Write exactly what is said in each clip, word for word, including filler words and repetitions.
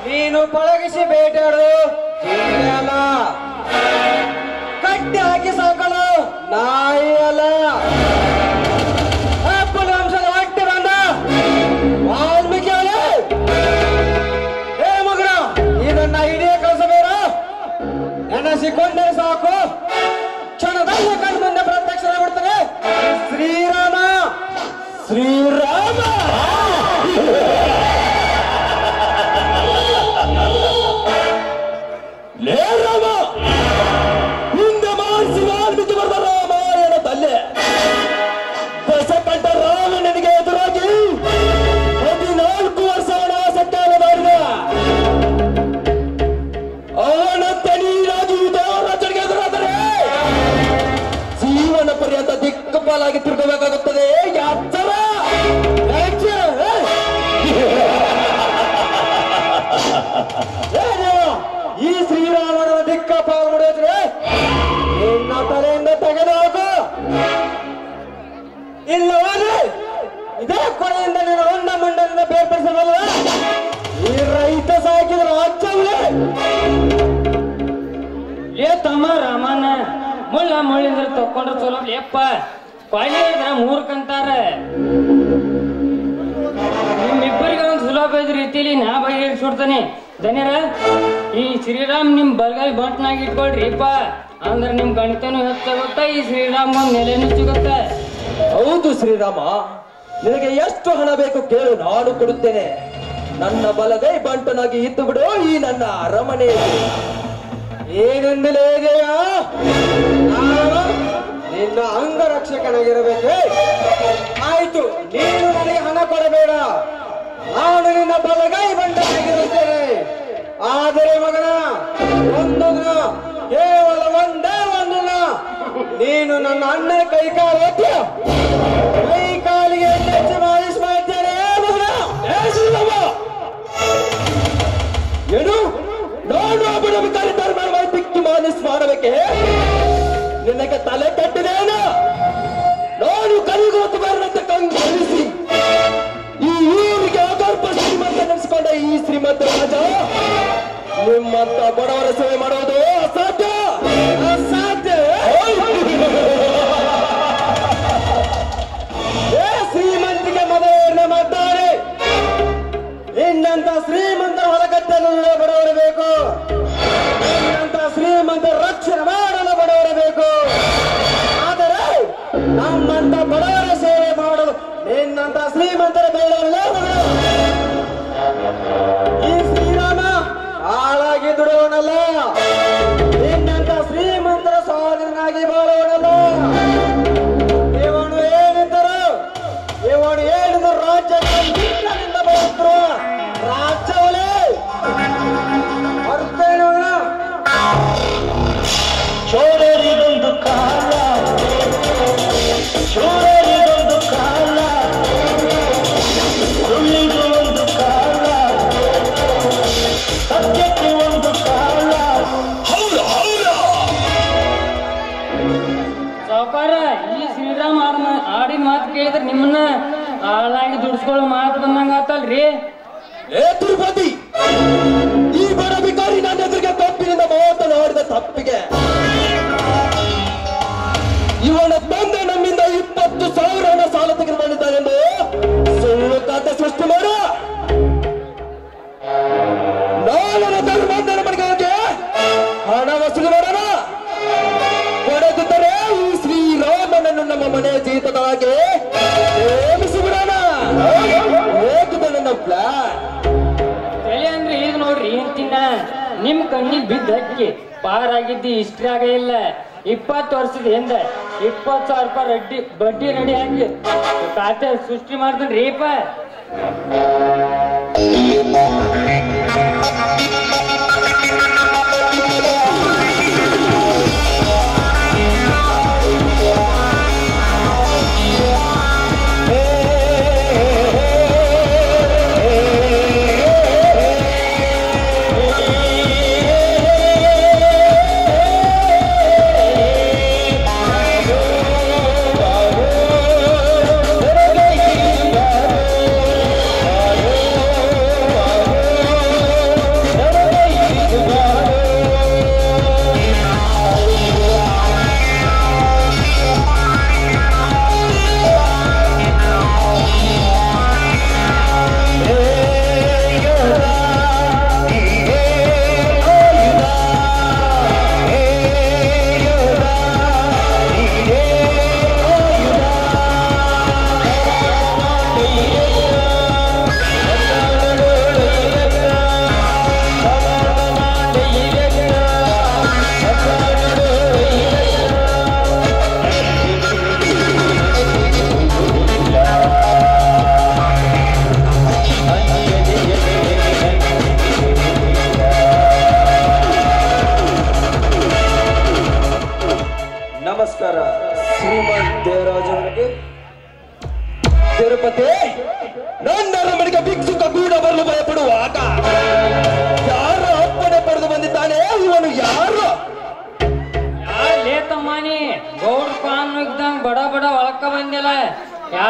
ನೀನು ಪಳಗಿಸಿ ಬೇಟಾಡು ಅಲ್ಲ, ಕಟ್ಟಿ ಹಾಕಿ ಸಾಕಲು ನಾಯಿ ಅಲ್ಲ. ಅಂಶದ ಹೊಟ್ಟೆ ಬಂದ ವಾಲ್ಮೀಕಿ ಅವಳೆ, ಏ ಮಗನ ಇದನ್ನ ಹಿಡಿಯ ಕಳಿಸಬೇಡ, ನೆನೆಸಿಕೊಂಡರೆ ಸಾಕು, ಕ್ಷಣದಲ್ಲಿ ಕಣ್ಣು ಮುಂದೆ ಪ್ರತ್ಯಕ್ಷ ಬಿಡ್ತಾನೆ ಶ್ರೀರಾಮ. ಶ್ರೀರಾಮ ಲೇ ರಾಮ, ಹಿಂದೆ ಮಾಡಿಸಿ ವಾಲ್ಮೀಕಿ ಬರೆದ ರಾಮಾಯಣ ತಲ್ಲೆ ದಶಕಂಠ ರಾವಣನಿಗೆ ಎದುರಾಗಿ ಹದಿನಾಲ್ಕು ವರ್ಷ ವನವಾಸಕ್ಕಾಲ ಮಾಡಿದ. ಅವನಂತೆ ನೀರಾಗಿ ದೇವರಾಜನಿಗೆ ಎದುರಾದರೆ ಜೀವನ ಪರ್ಯಂತ ದಿಕ್ಕಪಾಲಾಗಿ ತಿರುಗಬೇಕಾಗುತ್ತದೆ. ಯಾತ್ತರ ಈ ಶ್ರೀರಾಮನ ದಿಕ್ಕಪಾಲು ಮಾಡಿದ್ರೆ ನಿನ್ನ ತಲೆಯಿಂದ ತೆಗೆದುಹಾಕು, ಇಲ್ಲವಾದ್ರೆ ಇದೇ ಕೊನೆಯಿಂದ ನೀನು ಒಂದ ಮಂಡಲಿಂದ ಬೇರ್ಪಡಿಸಬಲ್ಲ. ಈ ರೈತ ಸಾಕಿದ ರಾಜ್ಯವೇ ಏ ತಮ್ಮ ರಾಮನ ಮುಳ್ಳ ಮುಳ್ಳಿಂದ್ರ ತಕೊಂಡ್ರ ಚಲೋ ಲೇಪ್ಪ, ಕೊಯ್ಲಿ ಮೂರ್ಕಂತಾರ. ನಿಮ್ಮಿಬ್ಬರಿಗೆ ಒಂದು ಸುಲಭ ಇದ್ ರೀತಿಲಿ ನಾ ಬಗೆಹರಿಸ್ಬಿಡ್ತಾನೆ. ಧನ್ಯರ ಈ ಶ್ರೀರಾಮ್ ನಿಮ್ ಬಲಗೈ ಬಂಟ್ನಾಗ ಇಟ್ಕೊಳ್ರಿಪ್ಪ, ಅಂದ್ರೆ ನಿಮ್ ಗಣಿತನೂ ಹೆಚ್ಚಾಗುತ್ತ, ಈ ಶ್ರೀರಾಮ್ ಒಂದ್ ನೆಲೆನೂ ಸಿಗುತ್ತ. ಹೌದು ಶ್ರೀರಾಮ, ನಿನಗೆ ಎಷ್ಟು ಹಣ ಬೇಕು ಕೇಳು, ನಾನು ಕೊಡುತ್ತೇನೆ. ನನ್ನ ಬಲಗೈ ಬಂಟನಾಗಿ ಇದ್ದು ಬಿಡು ಈ ನನ್ನ ಅರಮನೆಯಲ್ಲಿ. ಏನೆಂದಲೇ ಇದೆಯಾ? ನಾನು ನಿನ್ನ ಅಂಗರಕ್ಷಕನಾಗಿರಬೇಕೆ? ಆಯ್ತು, ನೀನು ನನಗೆ ಹಣ ಕೊಡಬೇಡ, ನಾನು ನಿನ್ನ ಬಲಗೈ ಬಂಟನಾಗಿರುತ್ತೇನೆ. ಆದರೆ ಮಗನ, ಒಂದು ದಿನ, ಕೇವಲ ಒಂದೇ ಒಂದು ದಿನ ನೀನು ನನ್ನ ಅಣ್ಣ ಕೈ ಕಾಲು ಒತ್ತಿ ಕೈ ಕಾಲಿಗೆ ಎಣ್ಣೆ ಮಾಲಿಶ್ ಮಾಡ್ತೇನೆ ಮಗನ. ಏನು ನಾನು ಒಬ್ಬನ ಧರ್ಮ ಬಿಕ್ಕಿ ಮಾಲಿಶ್ ಮಾಡಬೇಕೆ? ನಿನಗೆ ತಲೆ ಕಟ್ಟಿದೇನು? ನಾನು ಕಲಿಗೋತು ಬರಂತೆ ಕಂಗೊಳಿಸಿ ಈ ಊರಿಗೆ ಅಗರ್ಭ ಶ್ರೀಮಂತ ನೆನೆಸಿಕೊಂಡ ಈ ಶ್ರೀಮಂತ ರಾಜ ನಿಮ್ಮಂತ ಬಡವರ ಸೇವೆ ಮಾಡೋದು ಅಸಾಧ್ಯ, ಅಸಾಧ್ಯ. ಏ ಶ್ರೀಮಂತಿಗೆ ಮದುವೆಯನ್ನ ಮಾಡ್ತಾರೆ, ಇನ್ನಂತ ಶ್ರೀಮಂತರ ಹೊಲಗಟ್ಟನ್ನು ಬಡವರು ಬೇಕು, ಇನ್ನಂತ ಶ್ರೀಮಂತರ ರಕ್ಷಣೆ ಮಾಡಲು ಬಡವರು ಬೇಕು. ಆದರೆ ನಮ್ಮಂತ ಬಡವರ ಸೇವೆ ಮಾಡಲು ನಿನ್ನಂತ ಶ್ರೀಮಂತರ ಬೇಡವಲ್ಲ. ಈ ಶ್ರೀರಾಮ ಹಾಳಾಗಿ ದುಡಿಯೋಣಲ್ಲ, ನಿನ್ನಂತ ಶ್ರೀಮಂತರ ಸಹೋದರನಾಗಿ ಬಾಳೋಣಲ್ಲ. ಇವನು ಏನಿದ್ದರು ಇವನು ಏನಿದ್ರು ರಾಜ್ಯ ಬಂದ್ರು ರಾಜ್ಯವಲೇ ಬರ್ತೇನೆ. ಚೋರರಿಗೊಂದು ಕಾಲ, ಚೋರರಿಗೊಂದು ಕಾಲ, ಸುಳ್ಳಿಗೂ ಒಂದು ಕಾಲ, ಸತ್ಯಕ್ಕೆ ಒಂದು ಕಾಲ. ಹೌದು ಹೌದು ಸಾವುಕಾರ, ಈ ಶ್ರೀರಾಮ್ ಆಡ ಆಡಿದ ಮಾತು ಕೇಳಿದ್ರೆ ನಿಮ್ಮನ್ನ ಹಾಳಾಗಿ ದುಡಿಸ್ಕೊಳ್ಳೋ ಮಾತು ಬಂದಂಗ ಆತಲ್ರಿ. ಏ ತಿರುಪತಿ, ಈ ಬಡ ಬಿಕಾರಿ ನನ್ನ ಎದುರಿಗೆ ತಪ್ಪಿನಿಂದ ಮಾತನಾಡಿದ ತಪ್ಪಿಗೆ ಇವನ ತಂದೆ ನಮ್ಮಿಂದ ಇಪ್ಪತ್ತು ಸಾವಿರ ಹಣ ಸಾಲ ತೆಗೆದುಕೊಂಡಿದ್ದಾನೆಂದು ಸುಳ್ಳು ಖಾತೆ ಸೃಷ್ಟಿ ಮಾಡ. ನಾನು ಧರ್ಮಂದನ ಮನೆಗೆ ಹೋಗಿ ಹಣ ವಸೂಲಿ ಮಾಡೋಣ. ಪಡೆದಿದ್ದರೆ ಈ ಶ್ರೀರಾಮನನ್ನು ನಮ್ಮ ಮನೆಯ ಜೀತದೊಳಗೆ ನೇಮಿಸಿಬಿಡೋಣ. ಹೇಗಿದೆ ನನ್ನ ಪ್ಲಾನ್? ತಲೆ ಅಂದ್ರೆ ಈಗ ನೋಡ್ರಿ ಅಂತಿನ ನಿಮ್ ಕಣ್ಣಿಗೆ ಬಿದ್ದ ಹಕ್ಕಿ ಪಾರಾಗಿದ್ದಿ ಇಷ್ಟ್ರಾಗ ಇಲ್ಲ. ಇಪ್ಪತ್ತು ವರ್ಷದ ಹಿಂದೆ ಇಪ್ಪತ್ತು ಸಾವಿರ ರೂಪಾಯಿ ರಡ್ಡಿ ಬಡ್ಡಿ ರೆಡಿ ಹಾಕಿ ಖಾತೆ ಸೃಷ್ಟಿ ಮಾಡ್ತೇನ್ರಿಪ್ಪ.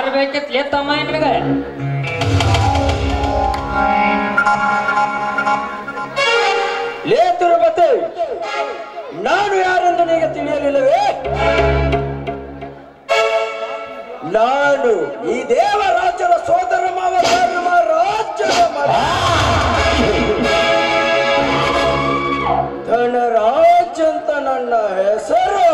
ಯಾರು ಬೇಕಿತ್ಲೇ ತಮ್ಮ ನಿನಗ? ಲೇ ತಿರುಪತಿ, ನಾನು ಯಾರೆಂದು ನಿನಗೆ ತಿಳಿಯಲಿಲ್ಲವೇ? ನಾನು ಈ ದೇವರಾಜರ ಸೋದರ ಮಾವ ಧರ್ಮ ರಾಜ್ಯದ ಮಗ ಧನರಾಜ್ ಅಂತ ನನ್ನ ಹೆಸರು.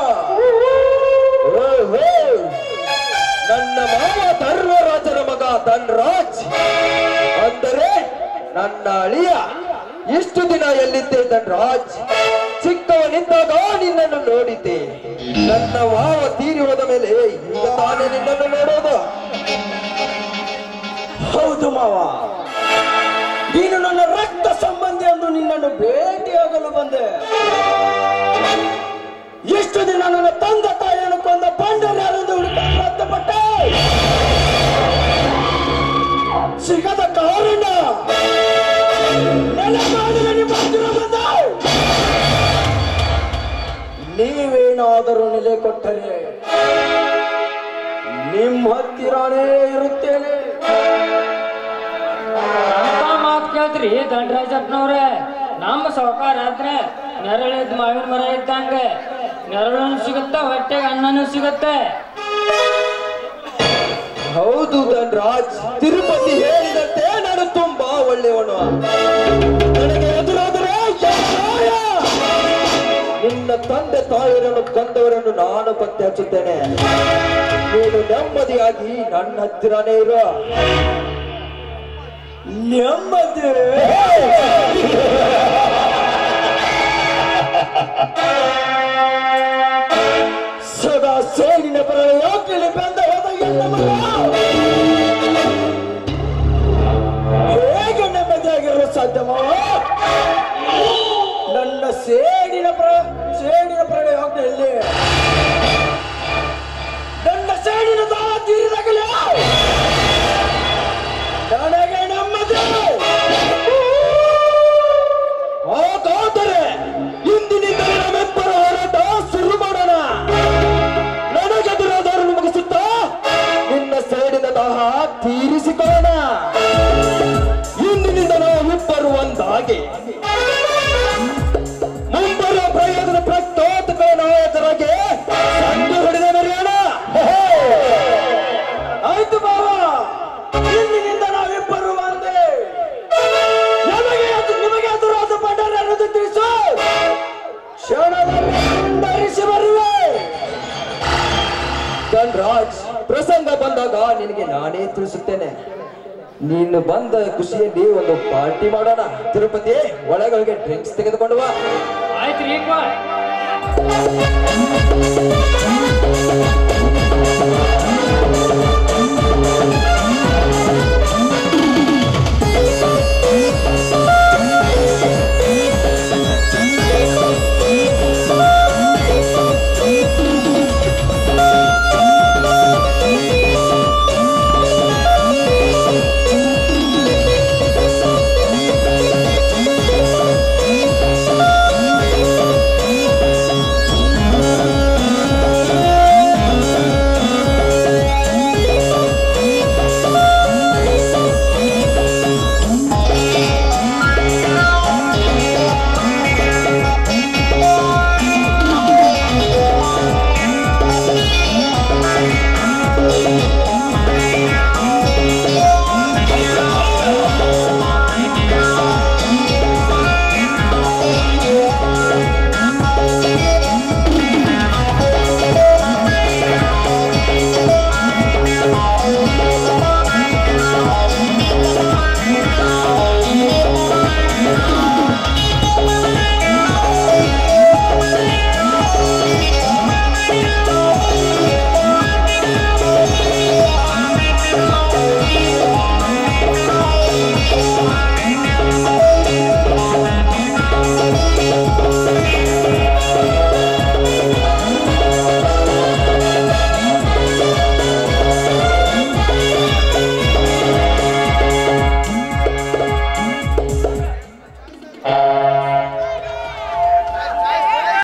ಓಹೋ, ನನ್ನ ಮಾವ ಧರ್ಮರಾಜನ ಮಗ ಧನರಾಜ್ ಅಂದರೆ ನನ್ನ ಅಳಿಯ. ಇಷ್ಟು ದಿನ ಎಲ್ಲಿದ್ದೆ ಧನರಾಜ್? ಚಿಕ್ಕವನಿದ್ದಾಗ ನಿನ್ನನ್ನು ನೋಡಿದ್ದೆ. ನನ್ನ ಮಾವ ತೀರಿ ಹೋದ ಮೇಲೆ ಈಗ ತಾನೇ ನಿನ್ನನ್ನು ನೋಡೋದು. ಹೌದು ಮಾವ, ನೀನು ನನ್ನ ರಕ್ತ ಸಂಬಂಧಿ ಎಂದು ನಿನ್ನನ್ನು ಭೇಟಿಯಾಗಲು ಬಂದೆ. ಎಷ್ಟು ದಿನ ನನ್ನ ತಂದೆ ತಾಯಿಯನ್ನು ಕೊಂದ ಪಂಡರ್ಯಾರೆಂದು ಹುಡುಕಲು ಪ್ರಯತ್ನಪಟ್ಟೆ. ಸಿಗದ ಕಾರಣ ನೆಲ ಮಾಡಿದ ನಿಮ್ಮ ಹತ್ತಿರ ಬಂದ. ನೀವೇನಾದರೂ ನೆಲೆ ಕೊಟ್ಟರೆ ನಿಮ್ಮ ಹತ್ತಿರನೇ ಇರುತ್ತೇನೆ. ಅಂತ ಮಾತು ಕೇಳ್ತ್ರಿ ದಂಡರಾಜಪ್ಪನವ್ರ. ನಮ್ಮ ಸಾವುಕಾರ ಆದ್ರ ನೆರಳಿದ್ ಮಾವಿನ ಮರ ಇದ್ದಂಗ ನೆರಳು ಸಿಗುತ್ತ, ಹೊಟ್ಟೆಗೆ ಅನ್ನನೂ ಸಿಗುತ್ತೆ. ಹೌದು ಧನರಾಜ್, ತಿರುಪತಿ ಹೇಳಿದಂತೆ ನಾನು ತುಂಬಾ ಒಳ್ಳೆಯವನು. ನನಗೆ ಎದುರಾದರೆ ನಿನ್ನ ತಂದೆ ತಾಯಿಯರನ್ನು ಕೊಂದವರನ್ನು ನಾನು ಪತ್ತೆ ಹಚ್ಚುತ್ತೇನೆ. ನೀನು ನೆಮ್ಮದಿಯಾಗಿ ನನ್ನ ಹತ್ತಿರನೇ ಇರು. ನೆಮ್ಮದಿ ಸದಾ ಸೇರಿನ ಪರ ಯೋಗ್ಯಲಿ ಬಂದ ಹೋದ ಎಲ್ಲ ಮಗ ಹೇಗೆ ನೆಮ್ಮದಿಯಾಗಿರಲು ಸಾಧ್ಯಮೋ? ನನ್ನ ಸೇಡಿನ ಪ್ರ ಸೇಡಿನ ಪ್ರಣಯ ಹೋಗ್ಲಿ, ನನ್ನ ಸೇಡಿನ ದಾಹ ತೀರಿದಾಗಲೇ ನನಗೆ ನೆಮ್ಮದಿ. ಹಾಗಾದರೆ ಇಂದಿನಿಂದ ನಮ್ಮಿಬ್ಬರ ಹೋರಾಟ ಶುರು ಮಾಡೋಣ. ನನಗೆದುರಾದವರನ್ನು ಮುಗಿಸುತ್ತಾ ನಿನ್ನ ಸೇಡಿನ ದಾಹ ತೀರಿಸಿಕೊಳ್ಳೋಣ. ಇಂದಿನಿಂದ ನಾವಿಬ್ಬರು ಒಂದಾಗಿ ಮುಂಬರುವ ಪ್ರಯೋಜನ ಪ್ರತ್ಯೇಕ ನಾಯಕರಾಗಿ ಸಂದು ಹೊಡೆದ ಮೆರೆಯೋಣ. ಆಯ್ತು ಬಾವ, ಇಂದಿನಿಂದ ನಾವಿಬ್ಬರು ಒಂದೇ. ನಮಗೆ ನಿಮಗೆ ಎದುರಾದ ಪಂಡರ ಅನ್ನೋದು ತಿಳಿಸು. ಕ್ಷಣದಲ್ಲಿ ಧರಿಸಿ ಬರುವೆ. ಧನರಾಜ್, ಪ್ರಸಂಗ ಬಂದಾಗ ನಿನಗೆ ನಾನೇ ತಿಳಿಸುತ್ತೇನೆ. ನೀನು ಬಂದ ಖುಷಿಯಲ್ಲಿ ಒಂದು ಪಾರ್ಟಿ ಮಾಡೋಣ. ತಿರುಪತಿ, ಒಳಗೆ ಡ್ರಿಂಕ್ಸ್ ತೆಗೆದುಕೊಂಡು ಬಾ. ಆಯ್ತು ರೀ.